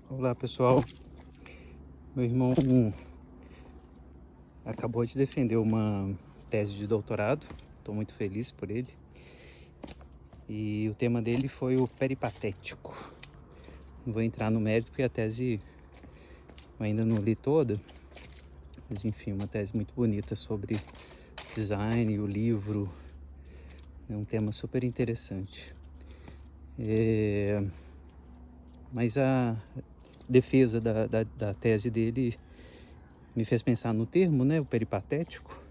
Olá pessoal, meu irmão acabou de defender uma tese de doutorado, estou muito feliz por ele. E o tema dele foi o peripatético. Não vou entrar no mérito porque a tese eu ainda não li toda, mas enfim, uma tese muito bonita sobre design, o livro, é um tema super interessante. Mas a defesa da tese dele me fez pensar no termo, né, o peripatético,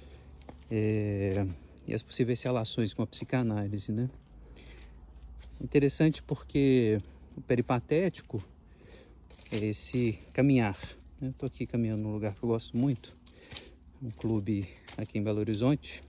e as possíveis relações com a psicanálise, né? Interessante porque o peripatético é esse caminhar, né? Eu tô aqui caminhando num lugar que eu gosto muito, um clube aqui em Belo Horizonte,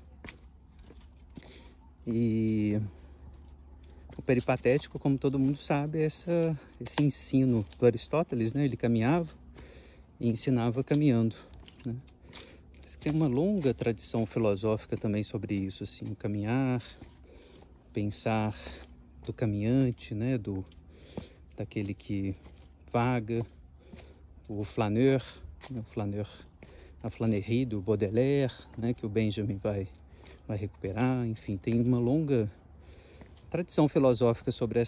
e o peripatético, como todo mundo sabe, é esse ensino do Aristóteles, né? Ele caminhava e ensinava caminhando, né? Mas tem uma longa tradição filosófica também sobre isso, assim, o caminhar, pensar do caminhante, né? Daquele que vaga, o flaneur, né? O flaneur, a flânerie do Baudelaire, né? Que o Benjamin vai recuperar. Enfim, tem uma longa tradição filosófica sobre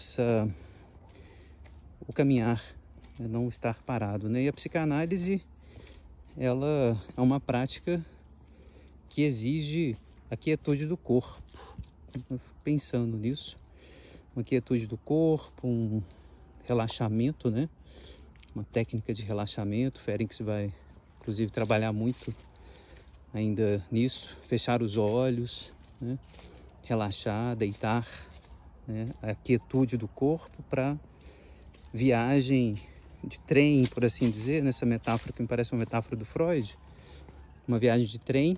o caminhar, né? Não estar parado, né? E a psicanálise, ela é uma prática que exige a quietude do corpo. Eu fico pensando nisso, uma quietude do corpo, um relaxamento, né? Uma técnica de relaxamento. Ferenczi vai, inclusive, trabalhar muito ainda nisso. Fechar os olhos, né? Relaxar, deitar, né? A quietude do corpo para viagem de trem, por assim dizer, nessa metáfora que me parece uma metáfora do Freud, uma viagem de trem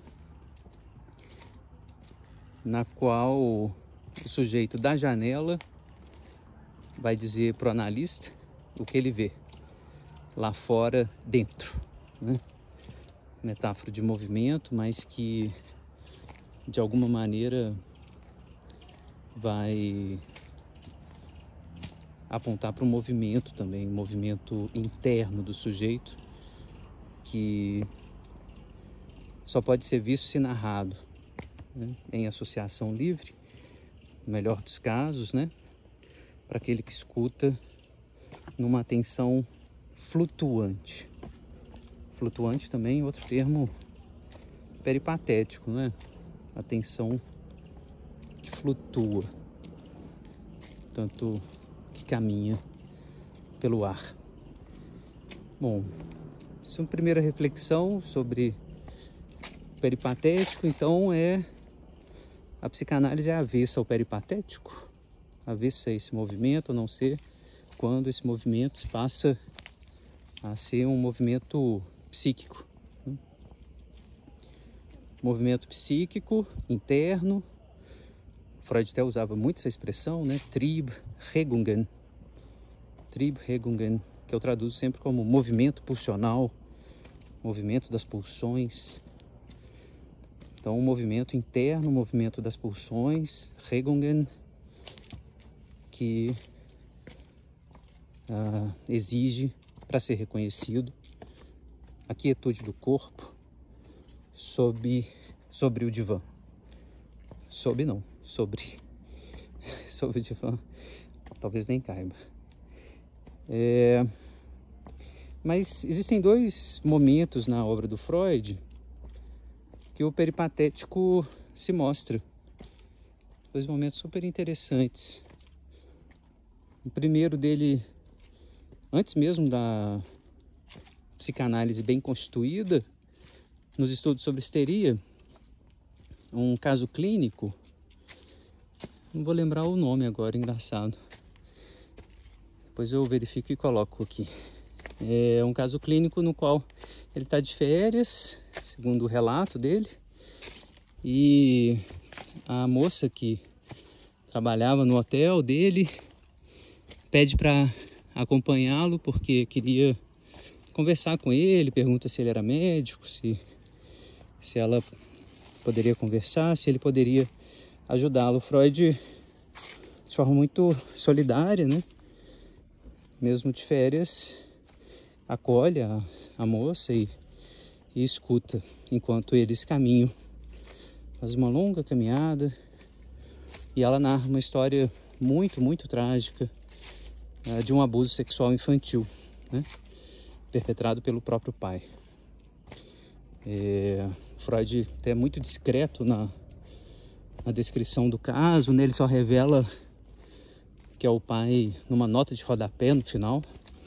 na qual o sujeito da janela vai dizer para o analista o que ele vê lá fora, dentro, né? Metáfora de movimento, mas que de alguma maneira vai apontar para o movimento também, um movimento interno do sujeito que só pode ser visto se narrado, né? Em associação livre, no melhor dos casos, né? Para aquele que escuta numa atenção flutuante. Flutuante também, outro termo peripatético, né? Atenção que flutua, tanto que caminha pelo ar. Bom, essa é uma primeira reflexão sobre o peripatético. Então, a psicanálise é avessa ao peripatético, avessa a esse movimento, a não ser quando esse movimento passa a ser um movimento psíquico. Movimento psíquico, interno. Freud até usava muito essa expressão, né? Triebregungen, que eu traduzo sempre como movimento pulsional, movimento das pulsões. Então, um movimento interno, movimento das pulsões, Regungen, que exige, para ser reconhecido, a quietude do corpo sobre o divã. Sobre o divã, talvez nem caiba. Mas existem dois momentos na obra do Freud que o peripatético se mostra. Dois momentos super interessantes. O primeiro dele, antes mesmo da psicanálise bem constituída, nos estudos sobre histeria, um caso clínico, não vou lembrar o nome agora, engraçado. Depois eu verifico e coloco aqui. É um caso clínico no qual ele está de férias, segundo o relato dele, e a moça que trabalhava no hotel dele pede para acompanhá-lo porque queria conversar com ele, pergunta se ele era médico, se ela poderia conversar, se ele poderia ajudá-lo. Freud, de forma muito solidária, né, mesmo de férias, acolhe a moça e escuta enquanto eles caminham. Faz uma longa caminhada e ela narra uma história muito, muito trágica de um abuso sexual infantil, né? Perpetrado pelo próprio pai. Freud até é muito discreto na descrição do caso, né? Ele só revela que é o pai numa nota de rodapé no final,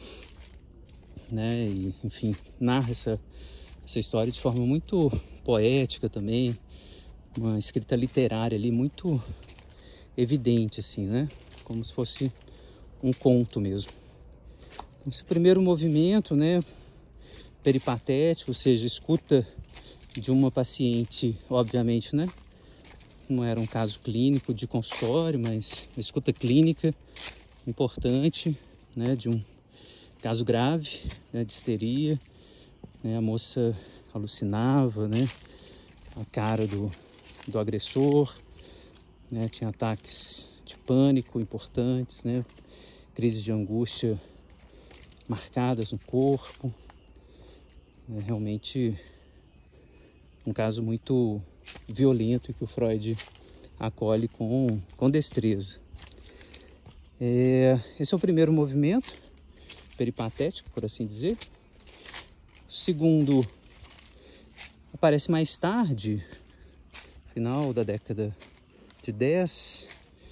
né? E, enfim, narra essa história de forma muito poética também, uma escrita literária ali muito evidente, assim, né? Como se fosse um conto mesmo. Então, esse primeiro movimento, né, peripatético, ou seja, escuta de uma paciente, obviamente, né? Não era um caso clínico de consultório, mas escuta clínica importante, né, de um caso grave, né, de histeria, né, a moça alucinava, né, a cara do agressor, né, tinha ataques de pânico importantes, né, crises de angústia marcadas no corpo, né, realmente um caso muito violento e que o Freud acolhe com destreza. Esse é o primeiro movimento peripatético, por assim dizer. O segundo aparece mais tarde, final da década de 10,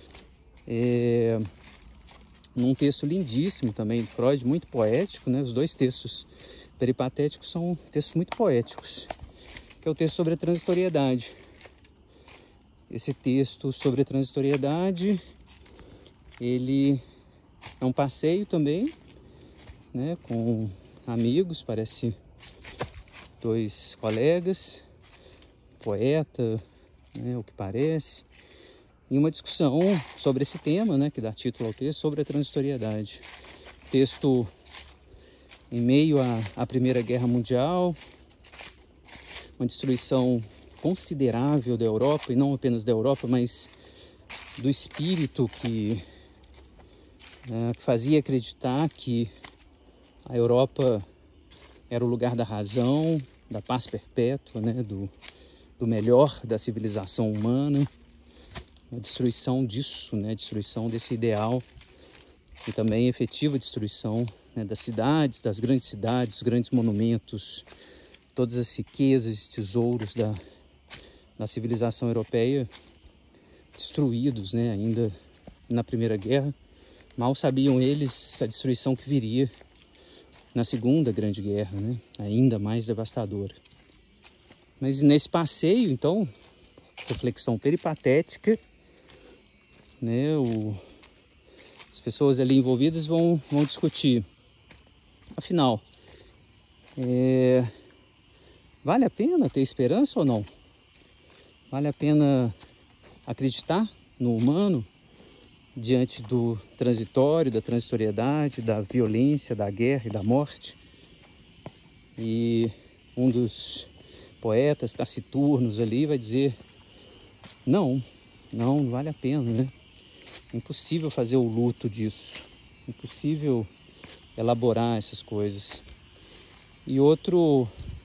num texto lindíssimo também de Freud, muito poético, né? Os dois textos peripatéticos são textos muito poéticos, que é o texto sobre a transitoriedade. Esse texto sobre a transitoriedade, ele é um passeio também, né, com amigos, parece dois colegas, poeta, né, o que parece, em uma discussão sobre esse tema, né, que dá título ao texto, sobre a transitoriedade. Texto em meio à Primeira Guerra Mundial, uma destruição considerável da Europa, e não apenas da Europa, mas do espírito que fazia acreditar que a Europa era o lugar da razão, da paz perpétua, né, do melhor da civilização humana, a destruição disso, né, destruição desse ideal, e também efetiva destruição, né, das cidades, das grandes cidades, dos grandes monumentos, todas as riquezas e tesouros da civilização europeia destruídos, né, ainda na Primeira Guerra. Mal sabiam eles a destruição que viria na Segunda Grande Guerra, né, ainda mais devastadora. Mas nesse passeio, então, reflexão peripatética, né, as pessoas ali envolvidas vão discutir, afinal, vale a pena ter esperança ou não? Vale a pena acreditar no humano diante do transitório, da transitoriedade, da violência, da guerra e da morte? E um dos poetas taciturnos ali vai dizer, não vale a pena, né? É impossível fazer o luto disso, é impossível elaborar essas coisas. E outro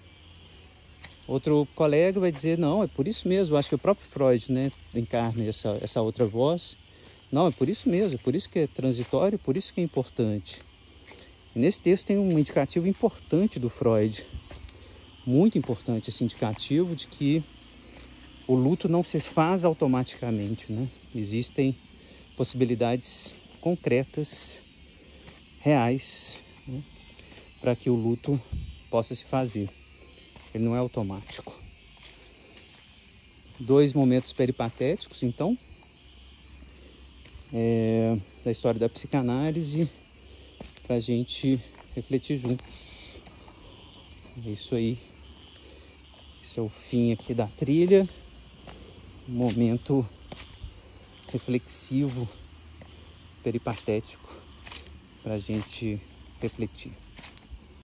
colega vai dizer, não, é por isso mesmo, acho que o próprio Freud, né, encarna essa outra voz. Não, é por isso mesmo, é por isso que é transitório, por isso que é importante. E nesse texto tem um indicativo importante do Freud, muito importante esse indicativo de que o luto não se faz automaticamente, né? Existem possibilidades concretas, reais, né, para que o luto possa se fazer. Ele não é automático. Dois momentos peripatéticos, então, da história da psicanálise, para a gente refletir juntos. É isso aí. Esse é o fim aqui da trilha. Um momento reflexivo, peripatético, para a gente refletir.